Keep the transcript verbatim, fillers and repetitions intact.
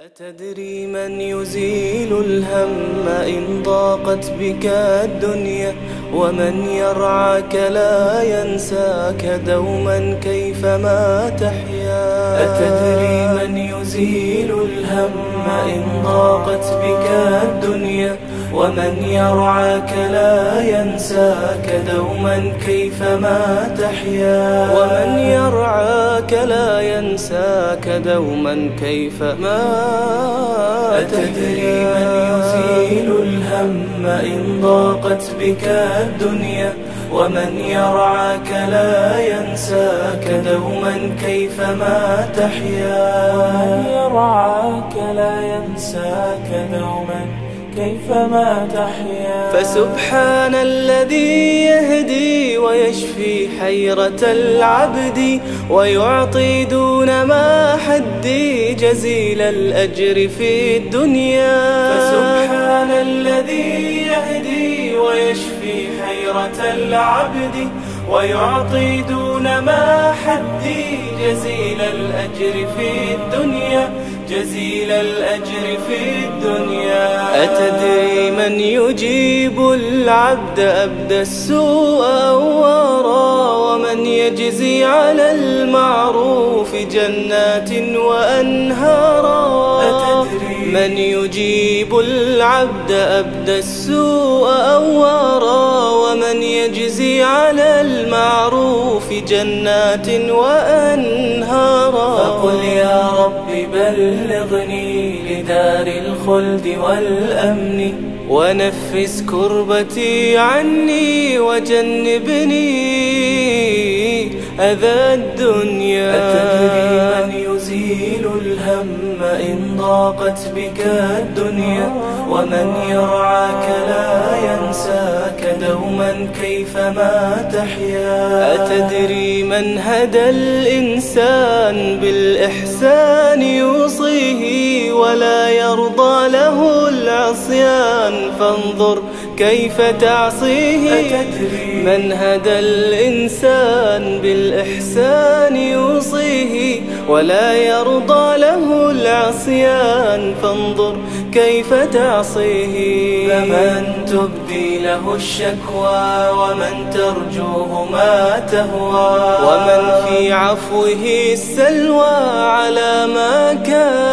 أتدري من يزيل الهم إن ضاقت بك الدنيا، ومن يرعاك لا ينساك دوما كيفما تحيا. أتدري من يزيل الهم إن ضاقت بك الدنيا، ومن يرعاك لا ينساك دوما كيفما تحيا. ومن يرعاك لا ينساك دوما كيفما. أتدري من يزيل الهم إن ضاقت بك الدنيا، ومن يرعاك لا ينساك دوما كيفما تحيا. ومن يرعاك لا ينساك دوما كيفما تحيا. فسبحان الذي يهدي ويشفي حيرة العبد، ويعطي دون ما حدي جزيل الأجر في الدنيا. فسبحان الذي يهدي ويشفي حيرة العبد، ويعطي دون ما حدي جزيل الأجر في الدنيا، جزيل الأجر في الدنيا. أتدري من يجيب العبد أبدى السوء أوارا، ومن يجزي على المعروف جنات وأنهارا. أتدري من يجيب العبد أبدى السوء أوارا، ومن يجزي على المعروف جنات وأنهارا. فقل يا رب بلغني لدار الخلد والأمن، ونفس كربتي عني وجنبني أذى الدنيا. أتدري من يزيل الهم إن ضاقت بك الدنيا، ومن يرعاك لا ينساك دوما كيفما تحيا. أتدري من هدى الإنسان بالإحسان يوصيه، ولا يرضى له العصيان فانظر كيف تعصيه. أتدري من هدى الإنسان بالإحسان يوصيه، ولا يرضى له العصيان فانظر كيف تعصيه. فمن تبدي له الشكوى ومن ترجوه ما تهوى، ومن في عفوه السلوى على ما كان